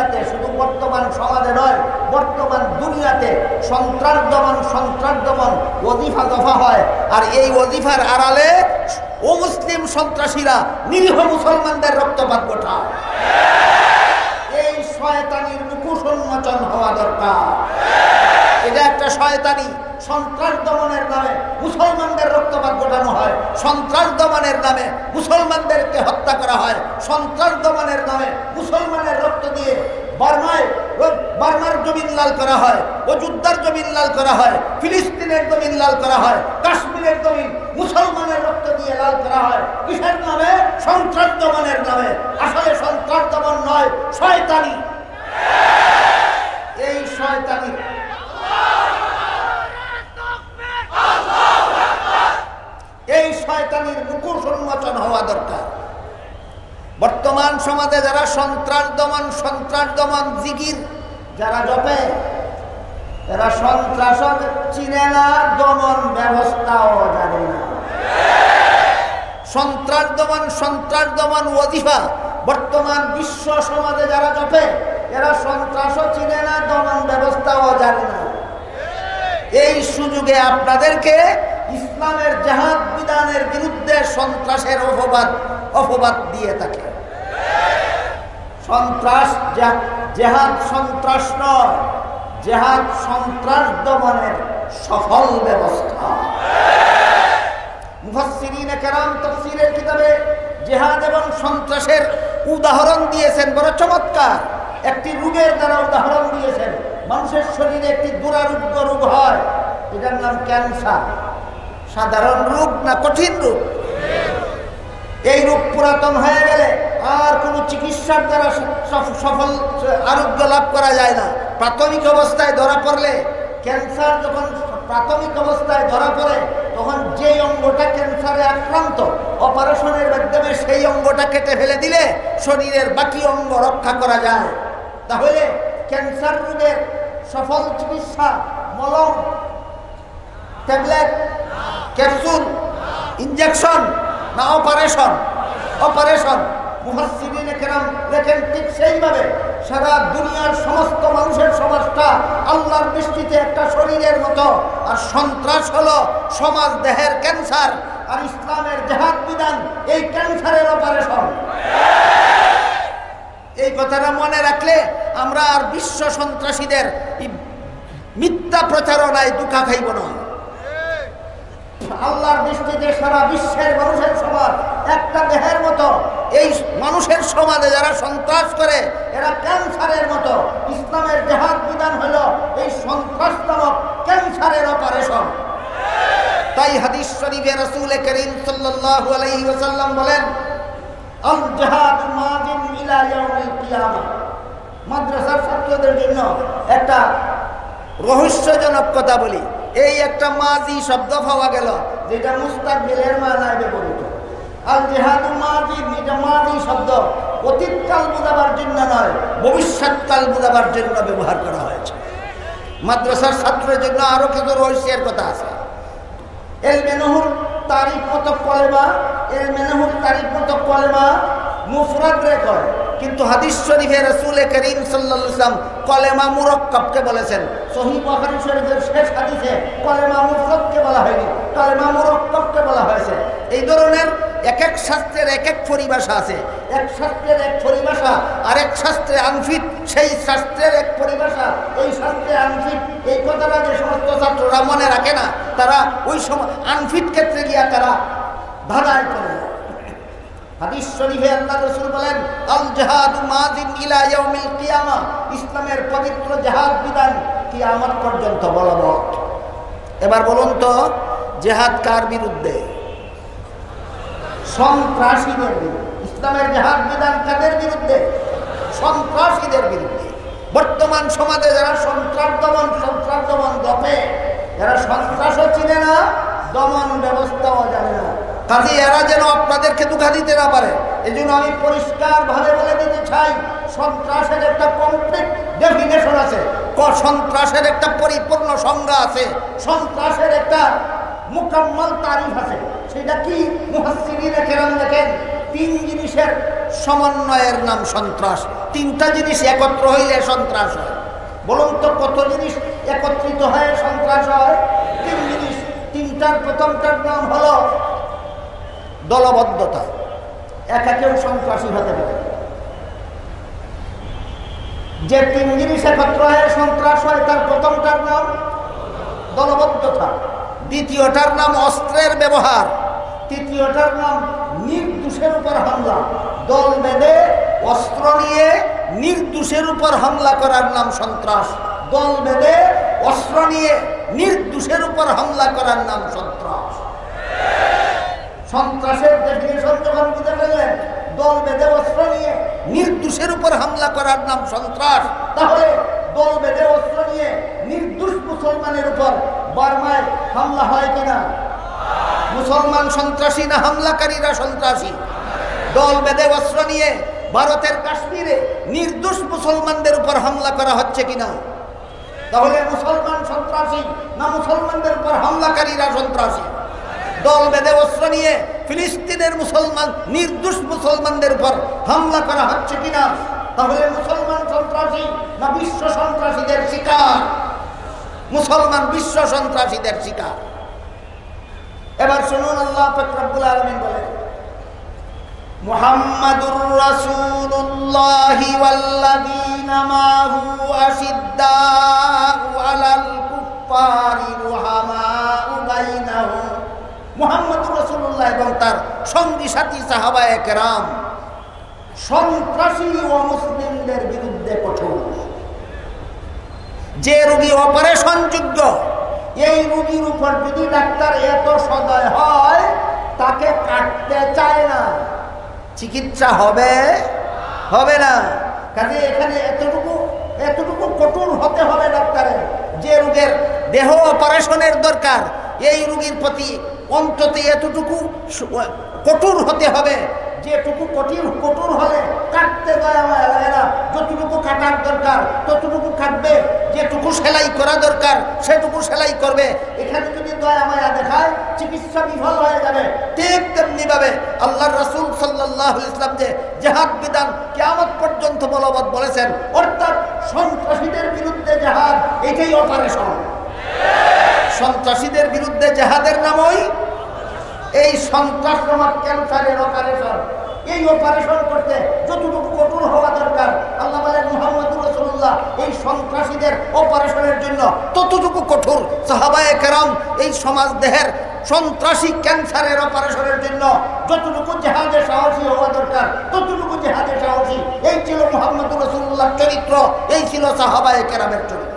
দুনিয়াতে, শুধু বর্তমান সমাজে নয়, বর্তমান দুনিয়াতে সন্ত্রাস দমন ওজিফা দফা হয়। আর এই ওজিফার আড়ালে অমুসলিম সন্ত্রাসীরা নিরীহ মুসলমানদের রক্তপাত ঘটায়। এই শয়তানির মুখোশ উন্মোচন হওয়া দরকার। এটা একটা শয়তানি। সন্ত্রাস দমনের নামে মুসলমানদের রক্তপাত ঘটানো হয়, সন্ত্রাস দমনের নামে মুসলমানদেরকে হত্যা করা হয়, সন্ত্রাস দমনের নামে মুসলমানের রক্ত দিয়ে বার্মার জমিন লাল করা হয়, অযোধ্যার জমিন লাল করা হয়, ফিলিস্তিনের জমিন লাল করা হয়, কাশ্মীরের জমিন মুসলমানের রক্ত দিয়ে লাল করা হয়। কিসের নামে? সন্ত্রাস দমনের নামে। আসলে সন্ত্রাস দমন নয়, শয়তানি। এই শয়তানি শয়তানির মুখোশ উন্মোচন হওয়া দরকার। বর্তমান সমাজে যারা সন্ত্রাস দমন জিকির যারা জপে, এরা সন্ত্রাস চিনে না, দমন ব্যবস্থাও জানে না। সন্ত্রাস দমন ওজিফা বর্তমান বিশ্ব সমাজে যারা জপে, এরা সন্ত্রাসও চিনে না, দমন ব্যবস্থাও জানে না। এই সুযোগে আপনাদেরকে ইসলামের জিহাদ বিধানের বিরুদ্ধে সন্ত্রাসের অপবাদ দিয়ে থাকে। সন্ত্রাস জিহাদ সন্ত্রাস নয়, জিহাদ সন্ত্রাস দমনের সফল ব্যবস্থা। মুফাসসিরিনে কেরাম তাফসীরের কিতাবে জিহাদ এবং সন্ত্রাসের উদাহরণ দিয়েছেন, বড় চমৎকার একটি রোগের দ্বারা উদাহরণ দিয়েছেন। মানুষের শরীরে একটি দুরারোগ্য রোগ হয়, এটার নাম ক্যান্সার। সাধারণ রোগ না কঠিন রোগ? এই রোগ পুরাতন হয়ে গেলে আর কোনো চিকিৎসার দ্বারা সফল আরোগ্য লাভ করা যায় না। প্রাথমিক অবস্থায় ধরা পড়লে, ক্যান্সার যখন প্রাথমিক অবস্থায় ধরা পড়ে, তখন যে অঙ্গটা ক্যান্সারে আক্রান্ত, অপারেশনের মাধ্যমে সেই অঙ্গটা কেটে ফেলে দিলে শরীরের বাকি অঙ্গ রক্ষা করা যায়। তাহলে ক্যান্সার রোগের সফল চিকিৎসা মলম, ট্যাবলেট, ক্যাপসুল, ইনজেকশন না অপারেশন? মুফাসসিরিনে কেরাম লেখেন ঠিক সেইভাবে সারা দুনিয়ার সমস্ত মানুষের সমাজটা আল্লাহর দৃষ্টিতে একটা শরীরের মতো। আর সন্ত্রাস হলো সমাজ দেহের ক্যান্সার, আর ইসলামের জিহাদ বিধান এই ক্যান্সারের অপারেশন। এই কথাটা মনে রাখলে আমরা আর বিশ্ব সন্ত্রাসীদের মিথ্যা প্রচারণায় দুঃখা খাইব না। আল্লাহর দৃষ্টিতে সারা বিশ্বের মানুষের সমাজ একটা দেহের মতো। এই মানুষের সমাজে যারা সন্ত্রাস করে, এরা ক্যান্সারের মতো। ইসলামের জিহাদ বিধান হলো এই সন্ত্রাস নামক ক্যান্সারের অপারেশন। তাই হাদিস শরীফে রাসূল করিম সাল্লাল্লাহু আলাইহি ওয়াসাল্লাম বলেন, আল জিহাদ মাদিন ইলা ইয়াউমিল কিয়ামা। মাদ্রাসার ছাত্রদের জন্য একটা রহস্যজনক কথা বলি। এই একটা মাজি শব্দ পাওয়া গেল, যেটা মুস্তাকবিলের মানায় ব্যবহৃত। আল জিহাদু মাদিন, এটা মাজি শব্দ, অতীতকাল বোঝাবার জন্য নয়, ভবিষ্যৎকাল বোঝাবার জন্য ব্যবহার করা হয়েছে। মাদ্রাসার ছাত্রের জন্য আরো কিছু রহস্যের কথা আছে। ইলমে নহুর তারিখ মতো কলেমা মুফরাদ রে কয়, কিন্তু হাদিস শরীফে রাসূল করিম সাল্লাল্লাহু আলাইহি ওয়াসাল্লাম কলেমা মুরাক্কাবকে বলেছেন। সহিহ বুখারী শরীফের শেষ হাদিসে কলেমা মুফরাদকে বলা হয়নি, কলেমা মুরাক্কাবকে বলা হয়েছে। এই ধরনের এক এক শাস্ত্রের এক এক পরিভাষা আছে। এক শাস্ত্রের এক পরিভাষা, আরেক শাস্ত্রে আনফিট, সেই শাস্ত্রের এক পরিভাষা, এই শাস্ত্রে আনফিট। এই কথাটা যে সমস্ত ছাত্ররা মনে রাখে না, তারা ওই সময় আনফিট ক্ষেত্রে গিয়া তারা ধাঁধায় করে। হাদিস শরীফে আল্লাহ রাসূল বলেন, আল জিহাদু মাদিন ইলা ইয়াউমিল কিয়ামা। ইসলামের পবিত্র জিহাদ বিধান কিয়ামত পর্যন্ত বলবৎ। এবার বলুন তো, জিহাদ কার বিরুদ্ধে? সন্ত্রাসীদের বিরুদ্ধে। ইসলামের জিহাদ বিধান কাদের বিরুদ্ধে? সন্ত্রাসীদের বিরুদ্ধে। বর্তমান সমাজে যারা সন্ত্রাস দমন দপে, এরা সন্ত্রাসও চিনে না, দমন ব্যবস্থাও জানে না। কাজে এরা যেন আপনাদেরকে ধোঁকা দিতে না পারে, এই জন্য আমি পরিষ্কার ভাবে বলে দিতে চাই, সন্ত্রাসের একটা কমপ্লিট ডেফিনেশন আছে, সন্ত্রাসের একটা পরিপূর্ণ সংজ্ঞা আছে, সন্ত্রাসের একটা মুকাম্মাল তারিফ আছে। সেটা কি? মুফাসসিরিনে কেরাম লেখেন, তিন জিনিসের সমন্বয়ের নাম সন্ত্রাস। তিনটা জিনিস একত্র হইলে সন্ত্রাস হয়। বলুন তো কত জিনিস একত্রিত হয়ে সন্ত্রাস হয়? তিন জিনিস। তিনটার প্রথমটার নাম হলো দলবদ্ধতা। একা কেউ সন্ত্রাসী হতে পারে। যে তিন জিনিস একত্র হয়ে সন্ত্রাস হয় তার প্রথমটার নাম দলবদ্ধতা, দ্বিতীয়টার নাম অস্ত্রের ব্যবহার, তৃতীয়টার নাম নির্দোষের উপর হামলা। দল বেঁধে অস্ত্র নিয়ে নির্দোষের উপর হামলা করার নাম সন্ত্রাস। দল বেঁধে অস্ত্র নিয়ে নির্দোষের উপর হামলা করার নাম সন্ত্রাস। সন্ত্রাসের ডেফিনিশন যখন বুঝে ফেললেন, দল বেঁধে অস্ত্র নিয়ে নির্দোষের উপর হামলা করার নাম সন্ত্রাস, তাহলে দল বেঁধে অস্ত্র নিয়ে নির্দোষ মুসলমানের উপর বার্মায় হামলা হয় কিনা? মুসলমান সন্ত্রাসী না হামলাকারীরা সন্ত্রাসী? দল বেঁধে অস্ত্র নিয়ে ভারতের কাশ্মীরে নির্দোষ মুসলমানদের উপর হামলা করা হচ্ছে কিনা? তাহলে মুসলমান সন্ত্রাসী না মুসলমানদের উপর হামলাকারীরা সন্ত্রাসী? দল বেঁধে অস্ত্র নিয়ে ফিলিস্তিনের মুসলমান নির্দোষ মুসলমানদের উপর হামলা করা হচ্ছে কিনা? তাহলে মুসলমান সন্ত্রাসী না বিশ্ব সন্ত্রাসীদের শিকার? মুসলমান বিশ্ব সন্ত্রাসীদের শিকার। এবার শুনুন, আল্লাহ পাক রব্বুল আলামিন বলেন, মুহাম্মাদুর রাসূলুল্লাহি ওয়াল্লাযীনা মাহু আশিদ্দাউ আলাল কুফফারি রুহামাউ বাইনাহুম। মুহাম্মাদুর রাসূলুল্লাহ এবং তার সঙ্গী সাথী সাহাবায়ে কেরাম সন্ত্রাসী ও মুসলিমদের বিরুদ্ধে কঠোর। যে রোগী অপারেশন যোগ্য, এই রোগীর উপর যদি ডাক্তার এত সদয় হয়, তাকে কাটতে চায় না, চিকিৎসা হবে না। কাজে এখানে এতটুকু কঠোর হতে হবে ডাক্তারের। যে রোগের দেহ অপারেশনের দরকার, এই রোগীর প্রতি অন্তত এতটুকু কঠোর হতে হবে। যেটুকু কঠোর হলে কাটতে দয়া মায়া লাগে না। যতটুকু কাটার দরকার ততটুকু কাটবে, যেটুকু সেলাই করা দরকার সেটুকু সেলাই করবে। এখানে যদি দয়া মায়া দেখায়, চিকিৎসা বিফল হয়ে যাবে। ঠিক তেমনি ভাবে আল্লাহর রাসূল সাল্লাল্লাহু আলাইহি ওয়াসাল্লাম যে জিহাদ বিধান কিয়ামত পর্যন্ত বলবৎ বলেছেন, অর্থাৎ সন্ত্রাসীদের বিরুদ্ধে জিহাদ, এটাই অপারেশন। সন্ত্রাসীদের বিরুদ্ধে জিহাদের নামই এই সন্ত্রাস নামক ক্যান্সারের অপারেশন। এই অপারেশন করতে যতটুকু কঠোর হওয়া দরকার, আল্লাহ বলেন মুহাম্মদুর রাসূলুল্লাহ এই সন্ত্রাসীদের অপারেশনের জন্য ততটুকু কঠোর। সাহাবায়ে কেরাম এই সমাজ দেহের সন্ত্রাসী ক্যান্সারের অপারেশনের জন্য যতটুকু জিহাদে সাহসী হওয়া দরকার ততটুকু জিহাদে সাহসী। এই ছিল মুহাম্মদুর রাসূলুল্লাহর চরিত্র, এই ছিল সাহাবায়ে কেরামের চরিত্র।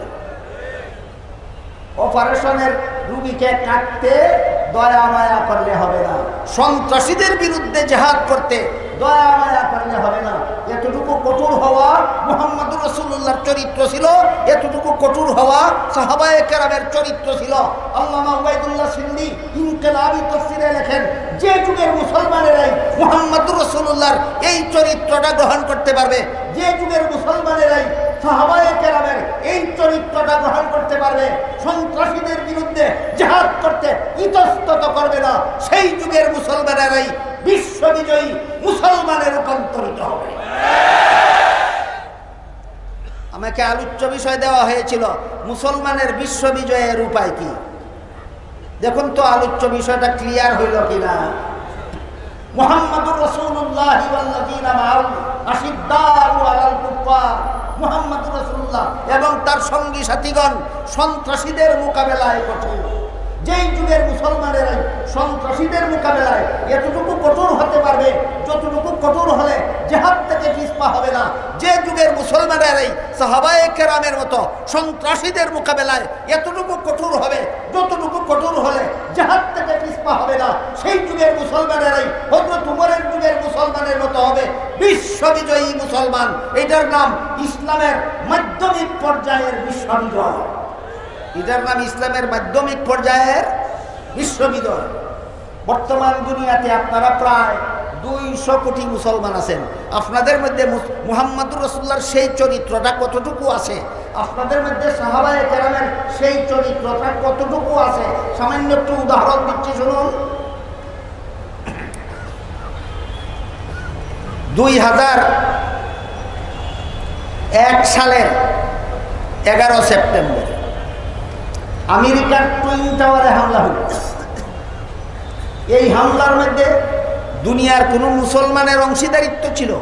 অপারেশনের রোগীকে কাটতে দয়া মায়া করলে হবে না, সন্ত্রাসীদের বিরুদ্ধে জিহাদ করতে দয়া মায়া করলে হবে না। এতটুকু কঠোর হওয়া মুহাম্মদুর রাসূলুল্লাহর চরিত্র ছিল, এতটুকু কঠোর হওয়া সাহাবায়ে কেরামের চরিত্র ছিল। আল্লামা উবাইদুল্লাহ সিন্দি ইনকিলাবি তাফসীরে লেখেন, যে যুগের মুসলমানেরাই মুহাম্মদুর রাসূলুল্লাহর এই চরিত্রটা গ্রহণ করতে পারবে, যে যুগের মুসলমানেরাই সাহাবায়ে কেরামের এই চরিত্রটা গ্রহণ করতে পারবে, সন্ত্রাসীদের বিরুদ্ধে জিহাদ করতে ইতস্তত করবে না, সেই যুগের মুসলমানেরাই বিশ্ববিজয়ী মুসলমানে রূপান্তরিত হবে। আমাকে আলোচ্য বিষয় দেওয়া হয়েছিল মুসলমানের বিশ্ববিজয়ের উপায় কি। দেখুন তো আলোচ্য বিষয়টা ক্লিয়ার হইল কিনা। মুহাম্মাদুর রাসূলুল্লাহ ওয়াল্লাযীনা মাআহু আশিদ্দাউ আলাল কুফফার। মুহাম্মাদুর রাসূলুল্লাহ এবং তার সঙ্গী সাথীগণ সন্ত্রাসীদের মোকাবেলায় কঠোর। যেই যুগের মুসলমানেরাই সন্ত্রাসীদের মোকাবেলায় এতটুকু কঠোর হতে পারবে, যতটুকু কঠোর হলে জিহাদ থেকে পিছপা হবে না, যে যুগের মুসলমানেরাই সাহাবায়ে কেরামের মতো সন্ত্রাসীদের মোকাবেলায় এতটুকু কঠোর হবে, যতটুকু কঠোর হলে জিহাদ থেকে পিছপা হবে না, সেই যুগের মুসলমানেরাই হযরত উমরের যুগের মুসলমানের মতো হবে বিশ্ববিজয়ী মুসলমান। এটার নাম ইসলামের মাধ্যমিক পর্যায়ের বিশ্ববিজয়। এটার নাম ইসলামের মাধ্যমিক পর্যায়ের বিশ্ববিজয়। বর্তমান দুনিয়াতে আপনারা প্রায় 200 কোটি মুসলমান আছেন। আপনাদের মধ্যে মুহাম্মদুর রাসূলুল্লাহর সেই চরিত্রটা কতটুকু আছে? আপনাদের মধ্যে সাহাবায়ে কেরামের সেই চরিত্রটা কতটুকু আছে? সামান্য একটু উদাহরণ দিচ্ছি, শুনুন। 2000 2001 সালের 11 সেপ্টেম্বর আমেরিকার টুইন টাওয়ারে হামলা হল। এই হামলার মধ্যে দুনিয়ার কোনো মুসলমানের অংশীদারিত্ব ছিল?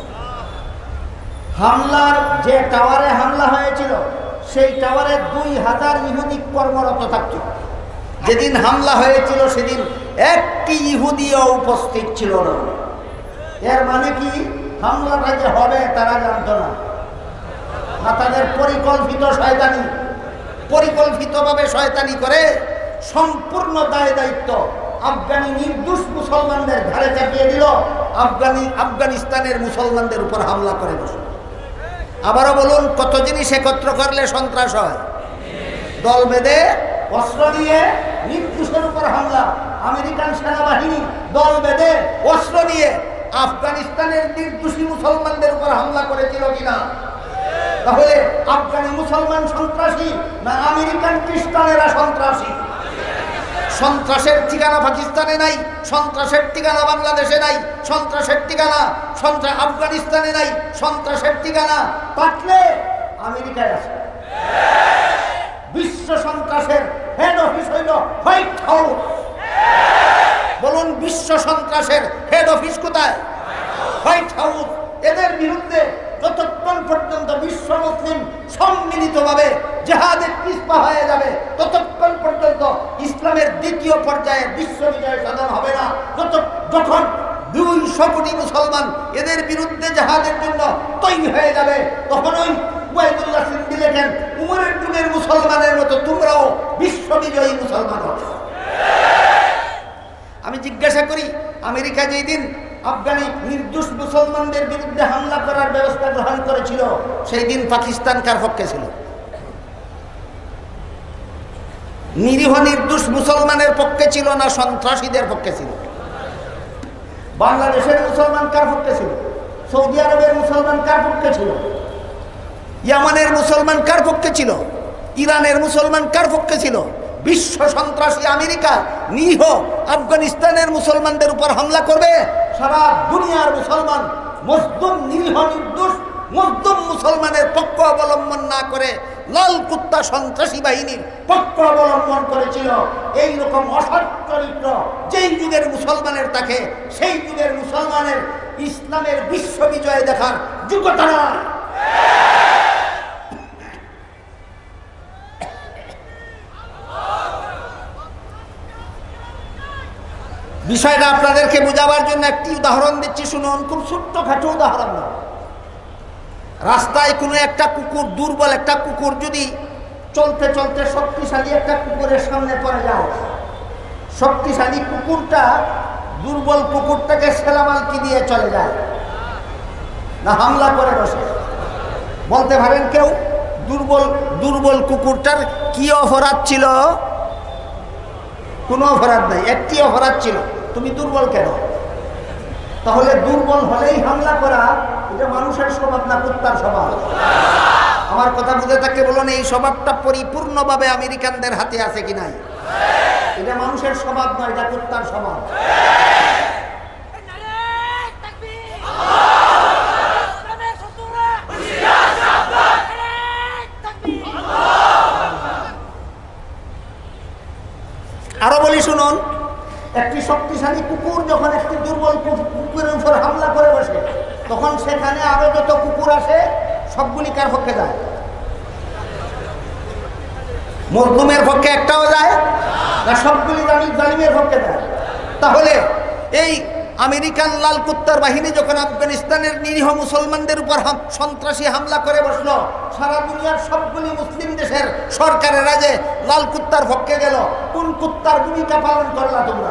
হামলার যে টাওয়ারে হামলা হয়েছিল সেই টাওয়ারে 2000 ইহুদি কর্মরত থাকত। যেদিন হামলা হয়েছিল সেদিন একটি ইহুদিও উপস্থিত ছিল না। এর মানে কি হামলাটা যে হবে তারা জানত না, তাদের পরিকল্পিত শয়তানি, পরিকল্পিতভাবে শয়তানি করে সম্পূর্ণ দায় দায়িত্ব আফগানি নির্দোষ মুসলমানদের ঘাড়ে চাপিয়ে দিল। আফগানিস্তানের মুসলমানদের উপর হামলা করে বসল। আবারও বলুন, কত জিনিস একত্র করলে সন্ত্রাস হয়? দল বেঁধে অস্ত্র নিয়ে নির্দোষের উপর হামলা। আমেরিকান সেনাবাহিনী দল বেঁধে অস্ত্র নিয়ে আফগানিস্তানের নির্দোষী মুসলমানদের উপর হামলা করেছিল কিনা? তাহলে আফগানি মুসলমান সন্ত্রাসী না আমেরিকান খ্রিস্টানেরা সন্ত্রাসী? সন্ত্রাসের ঠিকানা পাকিস্তানে নাই, সন্ত্রাসের ঠিকানা বাংলাদেশে নাই, সন্ত্রাসের ঠিকানা আফগানিস্তানে নাই, সন্ত্রাসের ঠিকানা থাকলে আমেরিকায় আছে। বিশ্ব সন্ত্রাসের হেড অফিস হইল হোয়াইট হাউস। বলুন, বিশ্ব সন্ত্রাসের হেড অফিস কোথায়? White House. এদের বিরুদ্ধে যতক্ষণ পর্যন্ত বিশ্ব মুসলিম সম্মিলিতভাবে জিহাদে পিছপা হয়ে যাবে ততক্ষণ পর্যন্ত ইসলামের দ্বিতীয় পর্যায়ে বিশ্ব বিজয় সাধন হবে না। যখন 200 কোটি মুসলমান এদের বিরুদ্ধে জিহাদের জন্য তৈরি হয়ে যাবে তখন ওই ওয়াইদুল্লাহ সিন্দি লেখেন, উমরের যুগের মুসলমানের মতো তোমরাও বিশ্ব বিজয়ী মুসলমান হবে। আমি জিজ্ঞাসা করি, আমেরিকা যেই দিন আফগানি নির্দোষ মুসলমানদের বিরুদ্ধে হামলা করার ব্যবস্থা গ্রহণ করেছিল সেই দিন পাকিস্তান কার পক্ষে ছিল? নিরীহ নির্দোষ মুসলমানের পক্ষে ছিল না সন্ত্রাসীদের পক্ষে ছিল? বাংলাদেশের মুসলমান কার পক্ষে ছিল? সৌদি আরবের মুসলমান কার পক্ষে ছিল? ইয়ামানের মুসলমান কার পক্ষে ছিল? ইরানের মুসলমান কার পক্ষে ছিল? বিশ্ব সন্ত্রাসী আমেরিকা নিরীহ আফগানিস্তানের মুসলমানদের উপর হামলা করবে। সারা দুনিয়ার মুসলমান মজদুম নিরীহ নির্দোষ মজদুম মুসলমানের পক্ষ অবলম্বন না করে লাল কুত্তা সন্ত্রাসী বাহিনীর পক্ষ অবলম্বন করেছিল। এইরকম অসৎ চরিত্র যেই যুগের মুসলমানের থাকে সেই যুগের মুসলমানের ইসলামের বিশ্ব বিজয় দেখার যোগ্যতা নয়। বিষয়টা আপনাদেরকে বোঝাবার জন্য একটি উদাহরণ দিচ্ছি, শুনুন। খুব ছোট্টখাটো উদাহরণ না। রাস্তায় কোনো একটা কুকুর, দুর্বল একটা কুকুর যদি চলতে চলতে শক্তিশালী একটা কুকুরের সামনে পড়ে যায়, শক্তিশালী কুকুরটা দুর্বল কুকুরটাকে সেলামালকি দিয়ে চলে যায় না হামলা করে বসে? বলতে পারেন কেউ দুর্বল কুকুরটার কি অপরাধ ছিল? কোনো অপরাধ নাই, একটি অপরাধ ছিল, তুমি দুর্বল কেন? তাহলে দুর্বল হলেই হামলা করা এটা মানুষের স্বভাব না কুত্তার স্বভাব? আমার কথা বুঝে থাকলে বলুন, এই স্বভাবটা পরিপূর্ণভাবে আমেরিকানদের হাতে আছে কি নাই? এটা মানুষের স্বভাব নয়, এটা কুত্তার স্বভাব। আরো বলি শুনুন, একটি শক্তিশালী কুকুর যখন একটি দুর্বল কুকুরের উপর হামলা করে বসে তখন সেখানে আরো যত কুকুর আসে সবগুলি কার পক্ষে যায়? মজলুমের পক্ষে একটাও যায় না, সবগুলি জালিমের পক্ষে যায়। তাহলে এই আমেরিকান লাল কুত্তার বাহিনী যখন আফগানিস্তানের নিরীহ মুসলমানদের উপর সন্ত্রাসী হামলা করে বসলো, সারা দুনিয়ার সবগুলি মুসলিম দেশের সরকারেরা যে লাল কুত্তার পক্ষে গেল, কোন কুত্তার ভূমিকা পালন করলা তোমরা?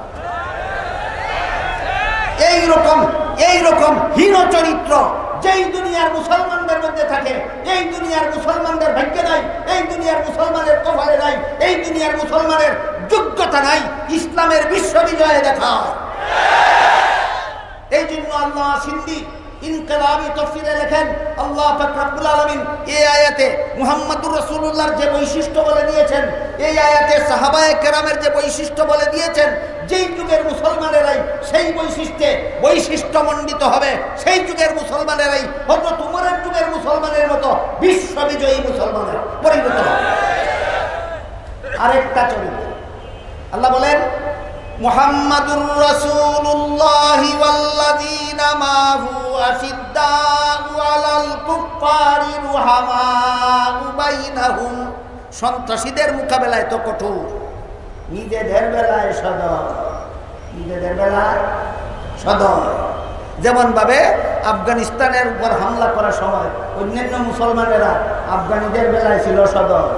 এইরকম হীন চরিত্র যেই দুনিয়ার মুসলমানদের মধ্যে থাকে, এই দুনিয়ার মুসলমানদের ভাগ্যে নাই, এই দুনিয়ার মুসলমানের কপালে নাই, এই দুনিয়ার মুসলমানের যোগ্যতা নাই ইসলামের বিশ্ব বিজয়ে দেখা। এই জন্য আল্লাহ সিন্দি ইনকিলাবী তাফসীরে লেখেন আল্লাহ পাক রব্বুল আলামিন এই আয়াতে মুহাম্মদুর রাসূলুল্লাহর যে বৈশিষ্ট্য বলে দিয়েছেন, এই আয়াতে সাহাবায়ে কেরামের যে বৈশিষ্ট্য বলে দিয়েছেন, যেই যুগের মুসলমানেরাই সেই বৈশিষ্ট্যমণ্ডিত হবে, সেই যুগের মুসলমানেরাই হযরত উমরের যুগের মুসলমানের মতো বিশ্ববিজয়ী মুসলমানের পরিণত হবে। আরেকটা চরিত্র আল্লাহ বলেন মুহাম্মাদুর রাসূলুল্লাহ ওয়াল্লাযীনা মাহু আশিদ্দাউ আলাল কুফফারি রুহামাউ বাইনাহুম। সন্ত্রাসীদের মোকাবেলায় তো কঠোর, নিজেদের বেলায় সদয়। যেমন ভাবে আফগানিস্তানের উপর হামলা করার সময় অন্যান্য মুসলমানেরা আফগানিদের বেলায় ছিল সদয়।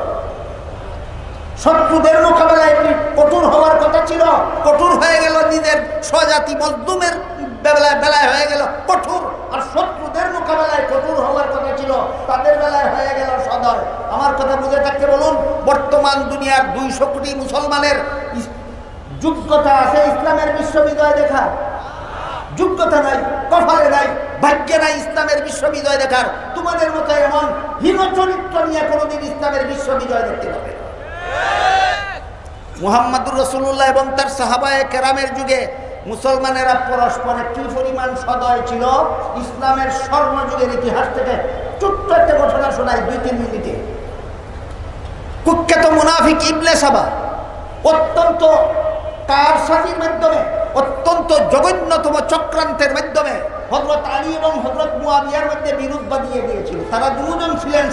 শত্রুদের মোকাবেলায় কঠোর হওয়ার কথা ছিল, কঠোর হয়ে গেল। নিজের স্বজাতি মজলুমের বেলায় হয়ে গেল কঠোর, আর শত্রুদের মোকাবেলায় কঠোর হওয়ার কথা ছিল, তাদের বেলায় হয়ে গেল সদয়। আমার কথা বুঝে থাকতে বলুন, বর্তমান দুনিয়ার 200 কোটি মুসলমানের যোগ্যতা আছে ইসলামের বিশ্ববিজয় দেখার? যোগ্যতা নাই, কপালে নাই, ভাগ্যে নাই ইসলামের বিশ্ববিজয় দেখার। তোমাদের মতো এমন হীন চরিত্র নিয়ে কোনোদিন ইসলামের বিশ্ববিজয় দেখতে পাবে না। মুহাম্মদুর রাসূলুল্লাহ এবং তার সাহাবায়ে কেরামের যুগে মুসলমানেরা পরস্পরে কি পরিমাণ সদয় ছিল, ইসলামের স্বর্ণযুগের ইতিহাস থেকে ছোট্ট একটা ঘটনা শোনাই 2-3 মিনিটে। কুখ্যাত মুনাফিক ইবনে সাবা অত্যন্ত কারসাজির মাধ্যমে, অত্যন্ত জঘন্যতম চক্রান্তের মাধ্যমে হযরত আলী এবং হযরত মুয়াবিয়ার মধ্যে বিরোধ বাঁধিয়ে দিয়েছিল। তারা দুজন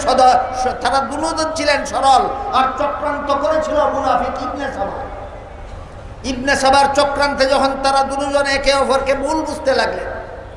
ছিলেন সরল, আর চক্রান্ত করেছিল মুনাফিক ইবনে সাবা। ইবনে সাবার চক্রান্তে যখন তারা দুজন একে অপরকে ভুল বুঝতে লাগলেন,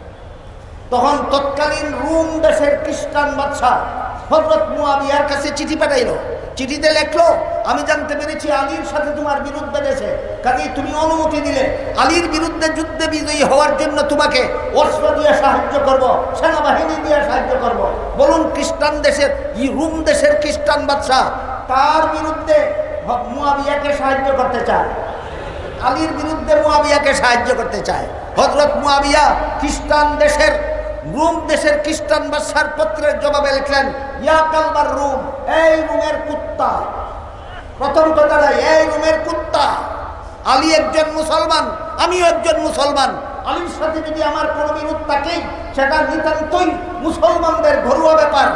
তখন তৎকালীন রোম দেশের খ্রিস্টান বাদশা হযরত মুয়াবিয়ার কাছে চিঠি পাঠাইল। চিঠিতে লেখলো, আমি জানতে পেরেছি আলীর সাথে তোমার বিরোধ বেঁধেছে, কাজেই তুমি অনুমতি দিলে আলীর বিরুদ্ধে যুদ্ধে বিজয়ী হওয়ার জন্য তোমাকে অস্ত্র দিয়ে সাহায্য করব, সেনাবাহিনী দিয়ে সাহায্য করব। বলুন, খ্রিস্টান দেশের রোম দেশের খ্রিস্টান বাদশা তার বিরুদ্ধে মুয়াবিয়াকে সাহায্য করতে চায়, আলীর বিরুদ্ধে মুয়াবিয়াকে সাহায্য করতে চায়। হযরত মুয়াবিয়া খ্রিস্টান দেশের রোম দেশের খ্রিস্টান বাদশার পত্রের জবাবে লিখলেন, ইয়া কালবার রোম, এই রোমের কুত্তা। প্রথম কথাটা, এই রোমের কুত্তা, আলী একজন মুসলমান, আমিও একজন মুসলমান। আলীর সাথে যদি আমার কোনো বিরোধ থাকে, সেটা নিতান্তই মুসলমানদের ঘরোয়া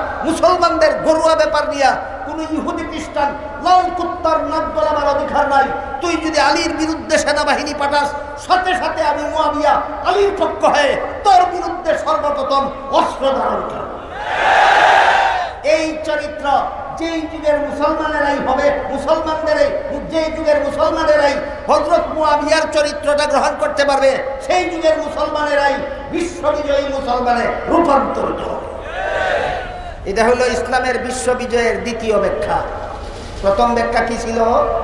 ব্যাপার নিয়ে কোন ইহুদি খ্রিস্টান লাল কুত্তার নাক গলাবার অধিকার নাই। তুই যদি আলীর বিরুদ্ধে সেনাবাহিনী পাঠাস, সাথে সাথে আমি মুয়াবিয়া আলীর পক্ষ হয়ে তোর বিরুদ্ধে সর্বপ্রথম অস্ত্র ধারণ করব। এই চরিত্র যেই যুগের মুসলমানেরাই হবে, যেই যুগের মুসলমানেরাই হযরত মুয়াবিয়ার চরিত্রটা গ্রহণ করতে পারবে, সেই যুগের মুসলমানেরাই বিশ্ববিজয়ী মুসলমানে রূপান্তরিত হবে। এটা হলো ইসলামের বিশ্ববিজয়ের দ্বিতীয় ব্যাখ্যা। প্রথম ব্যাখ্যা কি ছিল?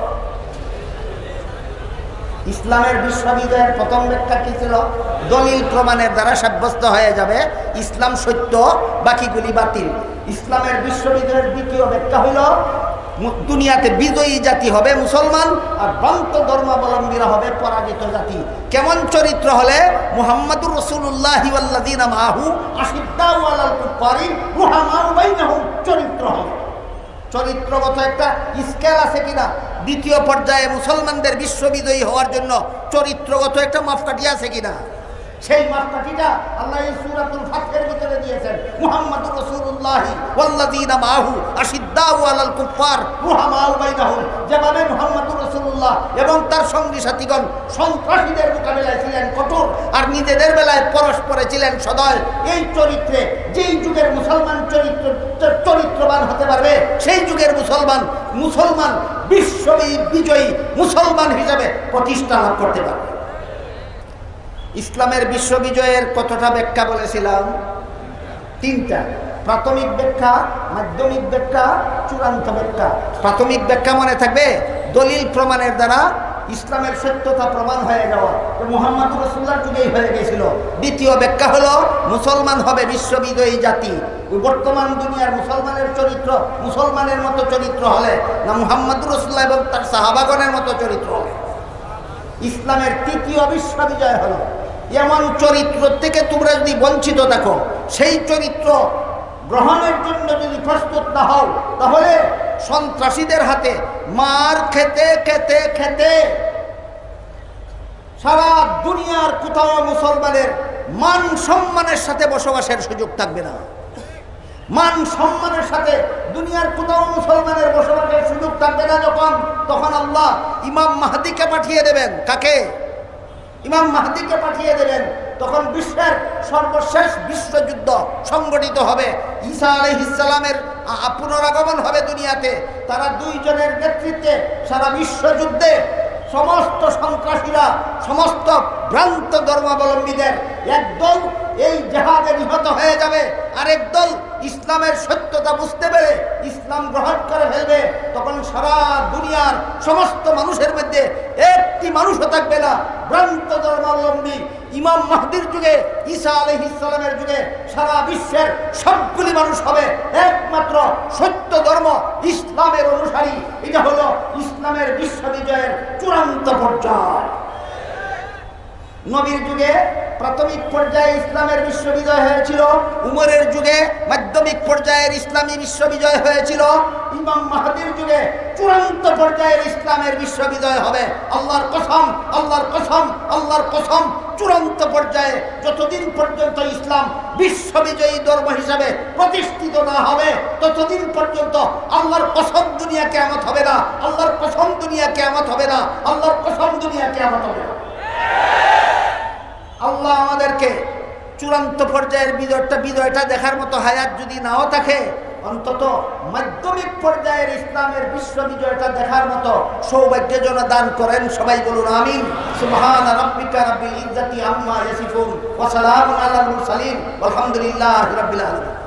ইসলামের বিশ্ববিজয়ের প্রথম ব্যাখ্যা কি ছিল? দলিল প্রমাণের দ্বারা সাব্যস্ত হয়ে যাবে ইসলাম সত্য, বাকিগুলি বাতিল। ইসলামের বিশ্ববিজয়ের দ্বিতীয় ব্যাখ্যা হলো দুনিয়াতে বিজয়ী জাতি হবে মুসলমান, আর ভ্রান্ত ধর্মাবলম্বীরা হবে পরাজিত জাতি। কেমন চরিত্র হলে? মুহাম্মাদুর রাসূলুল্লাহি ওয়াল্লাযীনা মাহু আশিদ্দাউ আলাল কুফফারি রুহামাউ বাইনাহুম চরিত্র হবে। চরিত্রগত একটা স্কেল আছে কিনা? দ্বিতীয় পর্যায়ে মুসলমানদের বিশ্ববিজয়ী হওয়ার জন্য চরিত্রগত একটা মাপকাঠি আছে কিনা? সেই মাপকাঠিটা আল্লাহ এই সূরাতুল ফাতহের ভিতরে দিয়েছেন। মুহাম্মাদুর রাসূলুল্লাহি ওয়াল্লাযীনা মাহু আশিদ্দাউ আলাল কুফফার রুহামাউ বাইনাহুম, যেভাবে মুহাম্মাদুর রাসূলুল্লাহ এবং তার সঙ্গী সাথীগণ সন্ত্রাসীদের মোকাবিলায় ছিলেন কঠোর, আর নিজেদের বেলায় পরস্পরে ছিলেন সদয়। এই চরিত্রে যেই যুগের মুসলমান চরিত্রবান হতে পারবে, সেই যুগের মুসলমান বিশ্ববিজয়ী মুসলমান হিসাবে প্রতিষ্ঠা লাভ করতে পারবে। ইসলামের বিশ্ববিজয়ের কতটা ব্যাখ্যা বলেছিলাম? 3টা। প্রাথমিক ব্যাখ্যা, মাধ্যমিক ব্যাখ্যা, চূড়ান্ত ব্যাখ্যা। প্রাথমিক ব্যাখ্যা মনে থাকবে, দলিল প্রমাণের দ্বারা ইসলামের সত্যতা প্রমাণ হয়ে যাওয়া, মুহাম্মদুর রাসূলুল্লাহর যুগেই হয়ে গেছিল। দ্বিতীয় ব্যাখ্যা হলো মুসলমান হবে বিশ্ববিজয়ী জাতি। বর্তমান দুনিয়ার মুসলমানের চরিত্র মুসলমানের মতো চরিত্র হলে না মুহাম্মদুর রাসূলুল্লাহ এবং তার সাহাবাগণের মতো চরিত্র হবে। ইসলামের তৃতীয় বিশ্ববিজয় হলো এমন চরিত্র থেকে তোমরা যদি বঞ্চিত থাকো, সেই চরিত্র গ্রহণের জন্য যদি প্রস্তুত না হও, তাহলে সন্ত্রাসীদের হাতে মার খেতে খেতে খেতে সারা দুনিয়ার কোথাও মুসলমানের মান সম্মানের সাথে বসবাসের সুযোগ থাকবে না। মান সম্মানের সাথে দুনিয়ার কোথাও মুসলমানের বসবাসের সুযোগ থাকবে না। তখন আল্লাহ ইমাম মাহদিকে পাঠিয়ে দেবেন। কাকে? ইমাম মাহদিকে পাঠিয়ে দেবেন। তখন বিশ্বের সর্বশেষ বিশ্বযুদ্ধ সংগঠিত হবে। ঈসা আলাইহিস সালামের পুনরাগমন হবে দুনিয়াতে। তারা দুইজনের নেতৃত্বে সারা বিশ্বযুদ্ধে সমস্ত সন্ত্রাসীরা, সমস্ত ভ্রান্ত ধর্মাবলম্বীদের একদল এই জিহাদে নিহত হয়ে যাবে, আরেক দল ইসলামের সত্যতা বুঝতে পেরে ইসলাম গ্রহণ করে ফেলবে। তখন সারা দুনিয়ার সমস্ত মানুষের মধ্যে একটি মানুষও থাকবে না ভ্রান্ত ধর্মাবলম্বী। ইমাম মাহদির যুগে, ঈসা আলাইহিস সালামের যুগে সারা বিশ্বের সবগুলি মানুষ হবে একমাত্র সত্য ধর্ম ইসলামের অনুসারী। এটা হলো ইসলামের বিশ্ববিজয়ের চূড়ান্ত পর্যায়। নবীর যুগে প্রাথমিক পর্যায়ে ইসলামের বিশ্ববিজয় হয়েছিল, উমরের যুগে মাধ্যমিক পর্যায়ের ইসলামী বিশ্ববিজয় হয়েছিল, ইমাম মাহদির যুগে চূড়ান্ত পর্যায়ের ইসলামের বিশ্ববিজয় হবে। আল্লাহর কসম, আল্লাহর কসম, আল্লাহর কসম, চূড়ান্ত পর্যায়ে যতদিন পর্যন্ত ইসলাম বিশ্ববিজয়ী ধর্ম হিসাবে প্রতিষ্ঠিত না হবে, ততদিন পর্যন্ত আল্লাহর কসম দুনিয়া কিয়ামত হবে না। আল্লাহর কসম দুনিয়া কিয়ামত হবে না। আল্লাহর কসম দুনিয়া কিয়ামত হবে না। আল্লাহ আমাদেরকে চূড়ান্ত পর্যায়ের বিজয়টা দেখার মতো হায়াত যদি নাও থাকে, অন্তত মাধ্যমিক পর্যায়ের ইসলামের বিশ্ববিজয়টা দেখার মতো সৌভাগ্য যেন দান করেন। সবাই বলুন আমিন। সুবহানা রাব্বিকা রাব্বিল ইজ্জাতি আম্মা ইয়াসিফুন ওয়া সালামুন আলাল মুরসালিন ওয়ালহামদুলিল্লাহি রাব্বিল আলামিন।